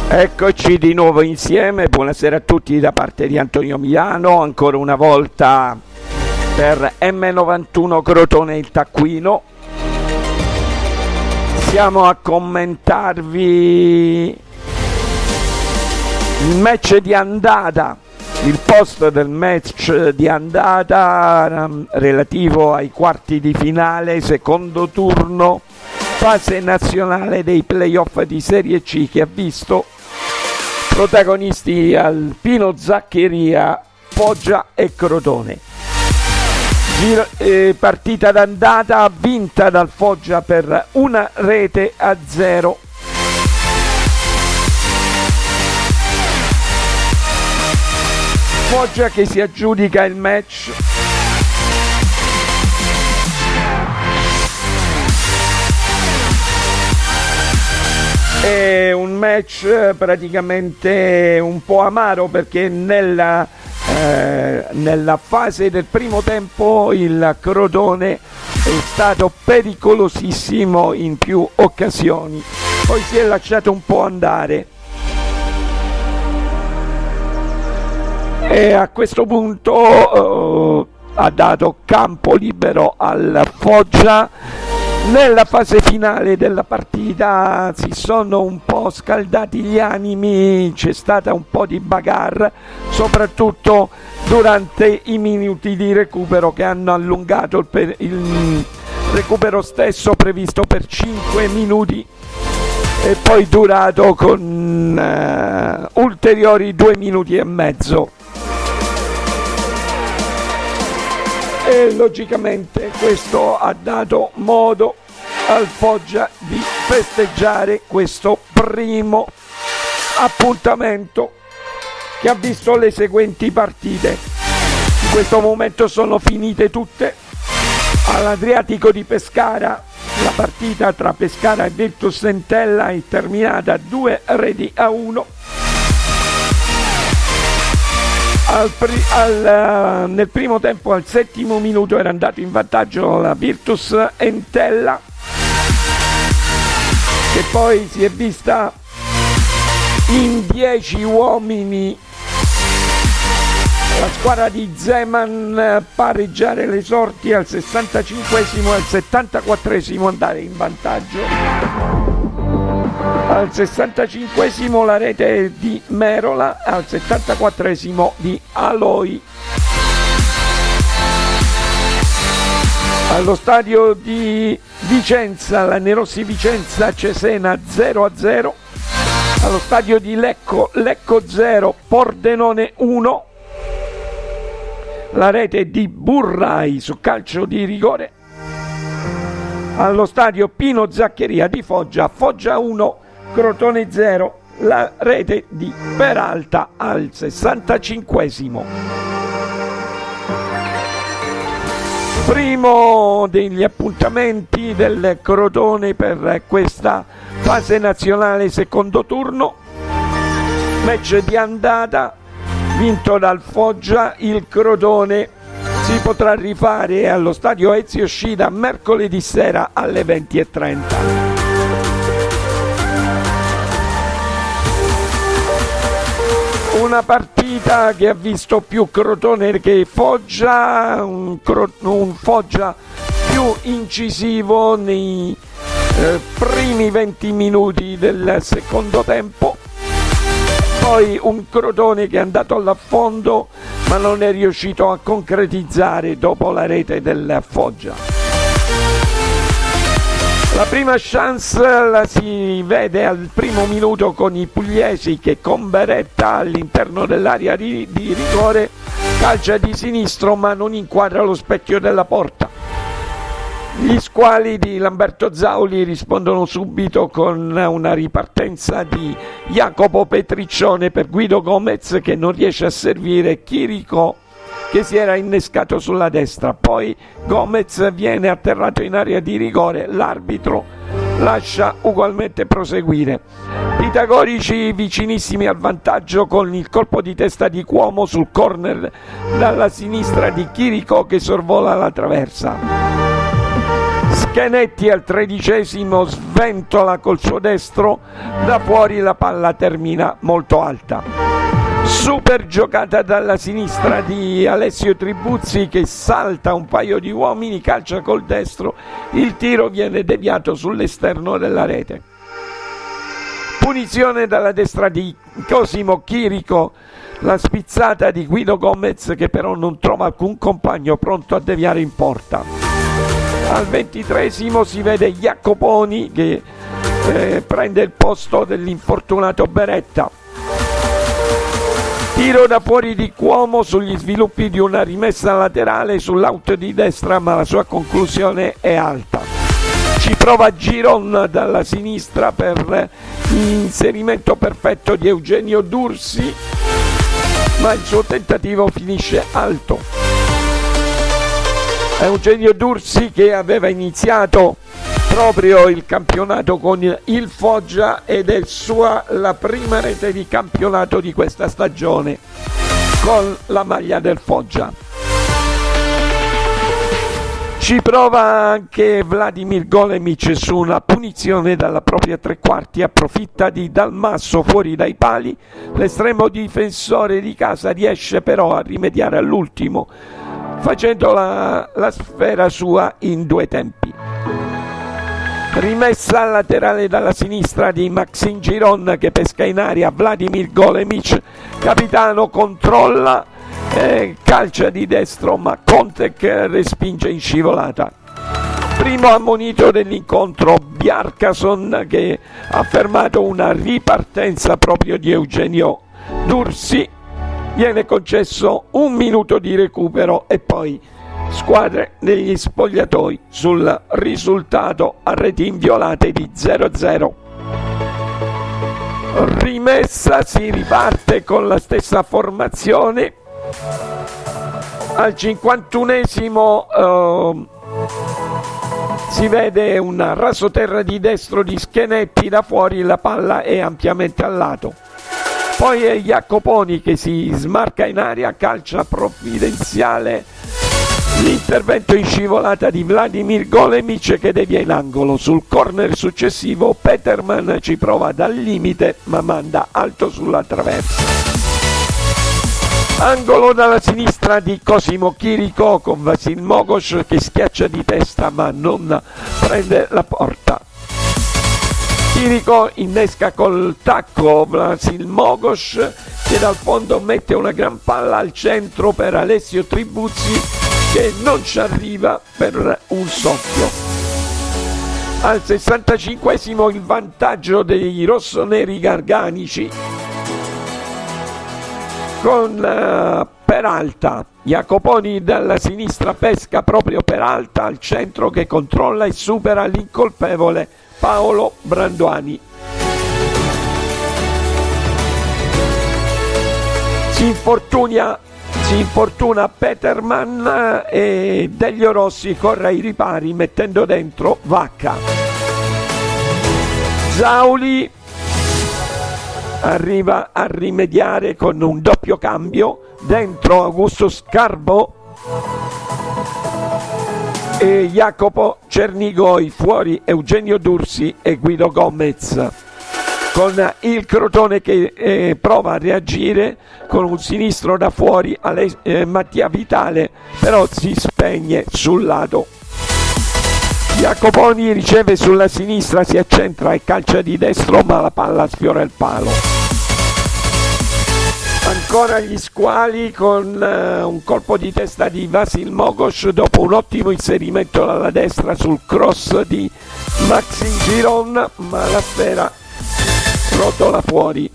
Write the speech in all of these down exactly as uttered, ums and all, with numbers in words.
Eccoci di nuovo insieme, buonasera a tutti da parte di Antonio Milano, ancora una volta per emme novantuno Crotone il Taccuino. Siamo a commentarvi il match di andata, il post del match di andata relativo ai quarti di finale, secondo turno, fase nazionale dei playoff di Serie C, che ha visto protagonisti Alpino Zaccheria, Foggia e Crotone. Giro, eh, partita d'andata vinta dal Foggia per una rete a zero. Foggia che si aggiudica il match. È un match praticamente un po' amaro, perché nella, eh, nella fase del primo tempo il Crotone è stato pericolosissimo in più occasioni, poi si è lasciato un po' andare e a questo punto eh, ha dato campo libero al Foggia. Nella fase finale della partita si sono un po' scaldati gli animi, c'è stata un po' di bagarre, soprattutto durante i minuti di recupero, che hanno allungato il, per- il recupero stesso previsto per cinque minuti e poi durato con uh, ulteriori due minuti e mezzo. E logicamente questo ha dato modo al Foggia di festeggiare questo primo appuntamento, che ha visto le seguenti partite. In questo momento sono finite tutte. All'Adriatico di Pescara la partita tra Pescara e Virtus Entella è terminata due reti a uno. Al pri- al, uh, nel primo tempo, al settimo minuto, era andato in vantaggio la Virtus Entella, che poi si è vista in dieci uomini la squadra di Zeman pareggiare le sorti al sessantacinquesimo e al settantaquattresimo andare in vantaggio. Al sessantacinquesimo la rete di Merola, al settantaquattresimo di Aloi. Allo stadio di Vicenza, la Nerossi Vicenza Cesena zero a zero. Allo stadio di Lecco, Lecco zero, Pordenone uno. La rete di Burrai su calcio di rigore. Allo stadio Pino Zaccheria di Foggia, Foggia uno, Crotone zero, la rete di Peralta al sessantacinquesimo. Primo degli appuntamenti del Crotone per questa fase nazionale secondo turno, match di andata vinto dal Foggia. Il Crotone si potrà rifare allo stadio Ezio Scida mercoledì sera alle venti e trenta. Una partita che ha visto più Crotone che Foggia, un, Cro- un Foggia più incisivo nei eh, primi venti minuti del secondo tempo, poi un Crotone che è andato all'affondo ma non è riuscito a concretizzare dopo la rete del Foggia. La prima chance la si vede al primo minuto con i pugliesi che con Beretta all'interno dell'area di, di rigore calcia di sinistro ma non inquadra lo specchio della porta. Gli squali di Lamberto Zauli rispondono subito con una ripartenza di Jacopo Petriccione per Guido Gomez, che non riesce a servire Chirico, che si era innescato sulla destra. Poi Gomez viene atterrato in area di rigore, l'arbitro lascia ugualmente proseguire. Pitagorici vicinissimi al vantaggio con il colpo di testa di Cuomo sul corner dalla sinistra di Chirico che sorvola la traversa. Schenetti al tredicesimo sventola col suo destro, da fuori la palla termina molto alta. Super giocata dalla sinistra di Alessio Tribuzzi che salta un paio di uomini, calcia col destro, il tiro viene deviato sull'esterno della rete. Punizione dalla destra di Cosimo Chirico, la spizzata di Guido Gomez che però non trova alcun compagno pronto a deviare in porta. Al ventitreesimo si vede Jacoponi che eh, prende il posto dell'infortunato Beretta. Tiro da fuori di Cuomo sugli sviluppi di una rimessa laterale sull'out di destra, ma la sua conclusione è alta. Ci prova Giron dalla sinistra per l'inserimento perfetto di Eugenio Dursi, ma il suo tentativo finisce alto. Eugenio Dursi che aveva iniziato proprio il campionato con il Foggia ed è sua la prima rete di campionato di questa stagione con la maglia del Foggia. Ci prova anche Vladimir Golemic su una punizione dalla propria tre quarti, approfitta di Dalmasso fuori dai pali, l'estremo difensore di casa riesce però a rimediare all'ultimo facendo la, la sfera sua in due tempi. Rimessa laterale dalla sinistra di Maxime Giron che pesca in aria Vladimir Golemic, capitano controlla, eh, calcia di destro ma Contek respinge in scivolata. Primo ammonito dell'incontro Bjarkason che ha fermato una ripartenza proprio di Eugenio Dursi, viene concesso un minuto di recupero e poi squadre negli spogliatoi sul risultato a reti inviolate di zero a zero. Rimessa, si riparte con la stessa formazione. Al cinquantunesimo eh, si vede un rasoterra di destro di Schenetti, da fuori la palla è ampiamente al lato. Poi è Jacoponi che si smarca in aria, calcia provvidenziale l'intervento in scivolata di Vladimir Golemic che devia in angolo. Sul corner successivo Peterman ci prova dal limite ma manda alto sulla traversa. Angolo dalla sinistra di Cosimo Chirico con Vasil Mogos che schiaccia di testa ma non prende la porta. Chirico innesca col tacco Vasil Mogos che dal fondo mette una gran palla al centro per Alessio Tribuzzi che non ci arriva per un soffio. Al sessantacinquesimo il vantaggio dei rossoneri garganici con uh, Peralta. Jacoponi dalla sinistra pesca proprio Peralta al centro che controlla e supera l'incolpevole Paolo Branduani. Si infortuna, si infortuna Peterman e Delio Rossi corre ai ripari mettendo dentro Vacca. Zauli arriva a rimediare con un doppio cambio, dentro Augusto Scarbo e Jacopo Cernigoi, fuori Eugenio Dursi e Guido Gomez, con il Crotone che eh, prova a reagire con un sinistro da fuori alle, eh, Mattia Vitale però si spegne sul lato. Jacoponi riceve sulla sinistra, si accentra e calcia di destro ma la palla sfiora il palo. Ancora gli squali con uh, un colpo di testa di Vasil Mogos dopo un ottimo inserimento dalla destra sul cross di Maxime Giron, ma la sfera rotola fuori.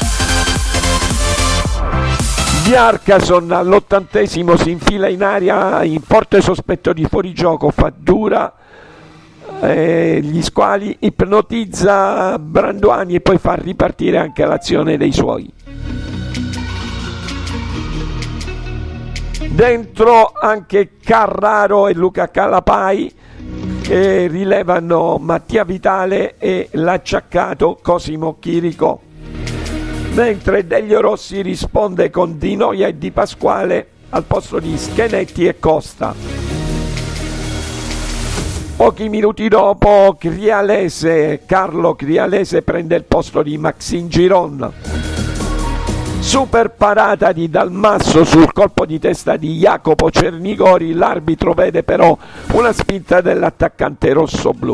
Bjarkason all'ottantesimo si infila in aria in forte sospetto di fuorigioco, fa dura eh, gli squali, ipnotizza Branduani e poi fa ripartire anche l'azione dei suoi. Dentro anche Carraro e Luca Calapai che rilevano Mattia Vitale e l'acciaccato Cosimo Chirico, mentre Delio Rossi risponde con Di Noia e Di Pasquale al posto di Schenetti e Costa. Pochi minuti dopo Crialese, Carlo Crialese prende il posto di Maxime Giron. Super parata di Dalmasso sul colpo di testa di Jacopo Cernigori, l'arbitro vede però una spinta dell'attaccante rossoblu.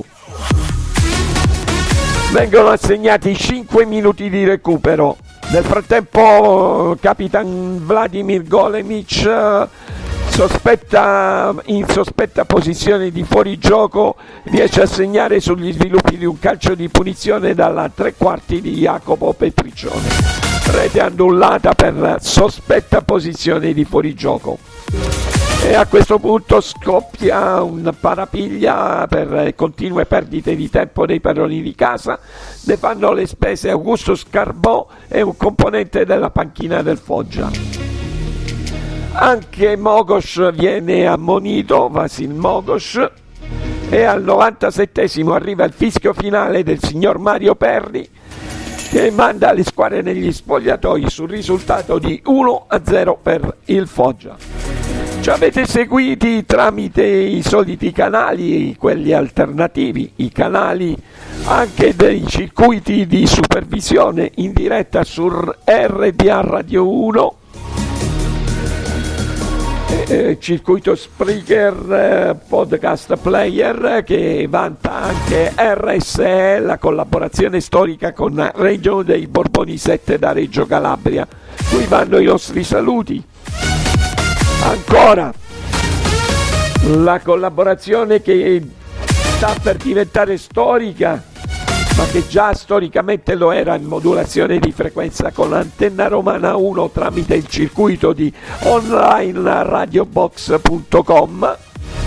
Vengono assegnati cinque minuti di recupero. Nel frattempo Capitan Vladimir Golemic, sospetta, in sospetta posizione di fuorigioco, riesce a segnare sugli sviluppi di un calcio di punizione dalla tre quarti di Jacopo Petriccione. Rete annullata per sospetta posizione di fuorigioco. E a questo punto scoppia un parapiglia per continue perdite di tempo dei padroni di casa. Ne fanno le spese Augusto Scarbò e un componente della panchina del Foggia. Anche Mogos viene ammonito, Vasil Mogos, e al novantasettesimo arriva il fischio finale del signor Mario Perri, che manda le squadre negli spogliatoi sul risultato di uno a zero per il Foggia. Ci avete seguiti tramite i soliti canali, quelli alternativi, i canali anche dei circuiti di supervisione in diretta su R D A Radio uno, eh, circuito Spreaker, eh, podcast player, che vanta anche R S E, la collaborazione storica con Reggio dei Borboni sette da Reggio Calabria. Qui vanno i nostri saluti. Ancora la collaborazione che sta per diventare storica, ma che già storicamente lo era in modulazione di frequenza con Antenna Romana uno tramite il circuito di online radiobox punto com.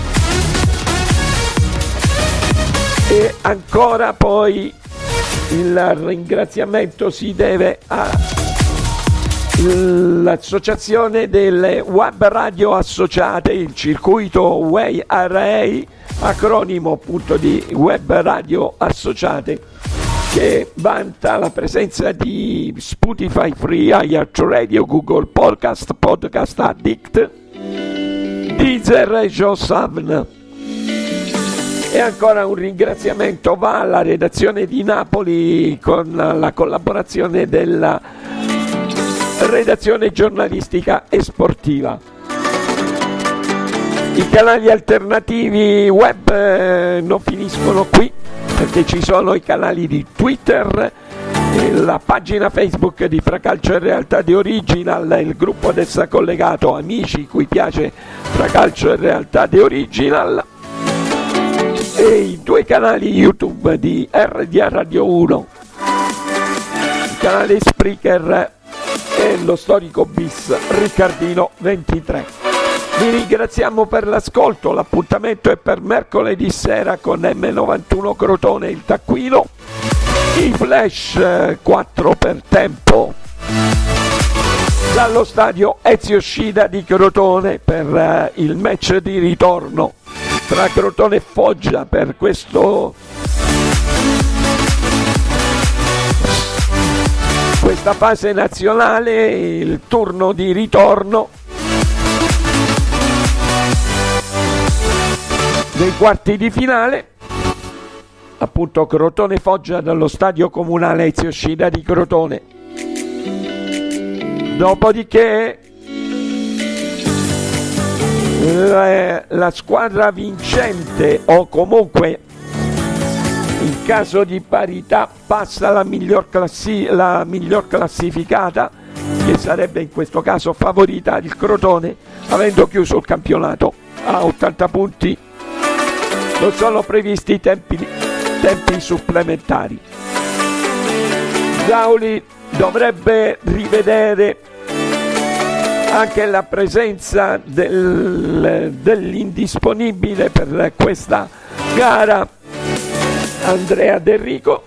E ancora poi il ringraziamento si deve a l'associazione delle web radio associate, il circuito Way Array, acronimo appunto di web radio associate, che vanta la presenza di Spotify Free, iHeartRadio, Google Podcast, Podcast Addict, Deezer e JioSaavn. E ancora un ringraziamento va alla redazione di Napoli con la collaborazione della redazione giornalistica e sportiva. I canali alternativi web eh, non finiscono qui, perché ci sono i canali di Twitter, eh, la pagina Facebook di Fracalcio e Realtà di Original, il gruppo ad essa collegato Amici cui piace Fracalcio e Realtà di Original, e i due canali YouTube di R D A Radio uno, il canale Spreaker e lo storico bis Riccardino ventitré. Vi ringraziamo per l'ascolto, l'appuntamento è per mercoledì sera con M novantuno Crotone il taccuino, i flash quattro per tempo dallo stadio Ezio Scida di Crotone per il match di ritorno tra Crotone e Foggia per questo questa fase nazionale, il turno di ritorno dei quarti di finale, appunto Crotone-Foggia dallo stadio comunale Ezio Scida di Crotone. Dopodiché la, la squadra vincente, o comunque in caso di parità passa la miglior, classi- la miglior classificata, che sarebbe in questo caso favorita il Crotone, avendo chiuso il campionato a ottanta punti. Non sono previsti tempi, tempi supplementari. Zauli dovrebbe rivedere anche la presenza del, dell'indisponibile per questa gara, Andrea De Rico,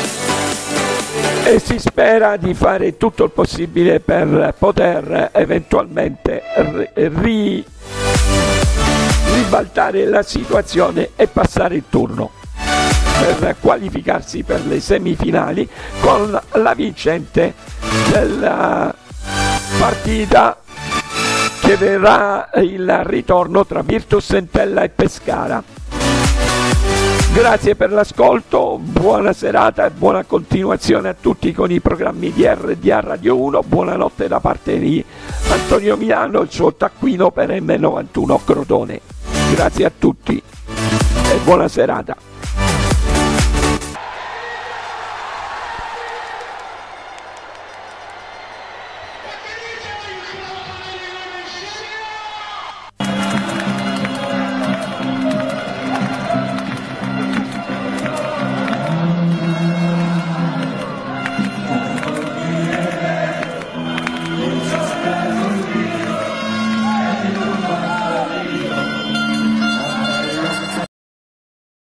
e si spera di fare tutto il possibile per poter eventualmente ri, ribaltare la situazione e passare il turno per qualificarsi per le semifinali con la vincente della partita che verrà il ritorno tra Virtus Entella e Pescara. Grazie per l'ascolto, buona serata e buona continuazione a tutti con i programmi di R D A Radio uno. Buonanotte da parte di Antonio Milano, il suo taccuino per M novantuno Crotone. Grazie a tutti e buona serata.